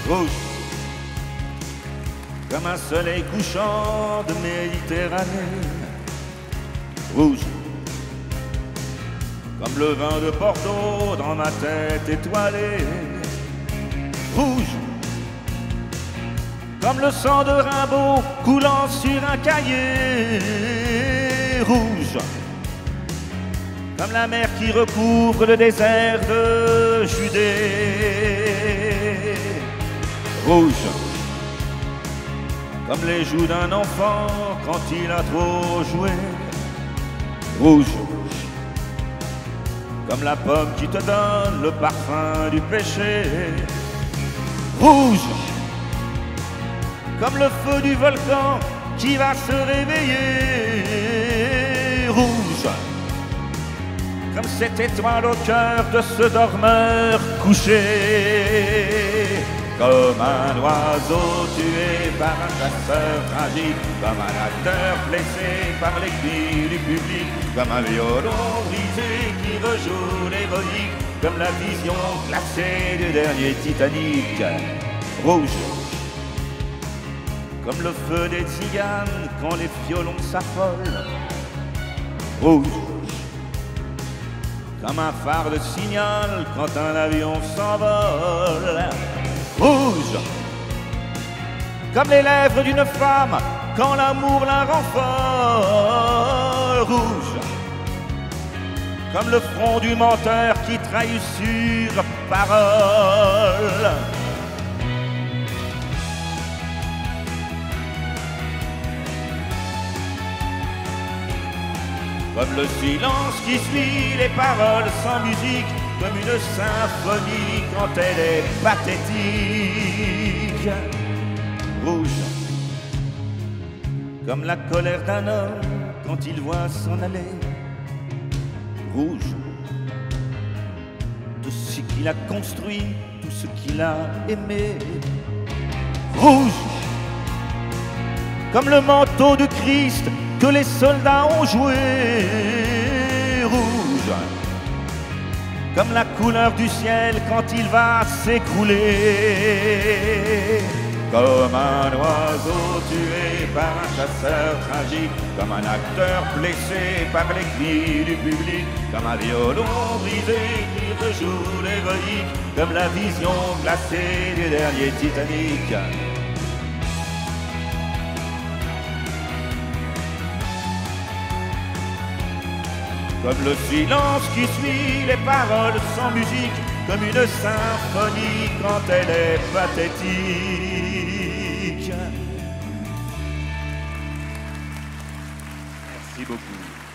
rouge, comme un soleil couchant de Méditerranée, rouge, comme le vin de Porto dans ma tête étoilée, rouge, comme le sang de Rimbaud coulant sur un cahier, rouge, comme la mer qui recouvre le désert de Judée, rouge, comme les joues d'un enfant quand il a trop joué, rouge, comme la pomme qui te donne le parfum du péché, rouge, comme le feu du volcan qui va se réveiller, rouge, comme cette étoile au cœur de ce dormeur couché, comme un oiseau tué par un chasseur tragique, comme un acteur blessé par les cris du public, comme un violon brisé qui rejoue l'héroïque, comme la vision glacée du dernier Titanic, rouge, comme le feu des tziganes quand les violons s'affolent, rouge, comme un phare de signal quand un avion s'envole, rouge, comme les lèvres d'une femme quand l'amour la rend folle, rouge, comme le front du menteur qui trahit sur parole. Comme le silence qui suit les paroles sans musique, comme une symphonie quand elle est pathétique. Rouge, comme la colère d'un homme quand il voit s'en aller. Rouge, tout ce qu'il a construit, tout ce qu'il a aimé. Rouge, comme le manteau de Christ que les soldats ont joué, rouge, comme la couleur du ciel quand il va s'écrouler, comme un oiseau tué par un chasseur tragique, comme un acteur blessé par les cris du public, comme un violon brisé qui rejoue l'héroïque, comme la vision glacée du dernier Titanic. Comme le silence qui suit les paroles sans musique, comme une symphonie quand elle est pathétique. Merci beaucoup.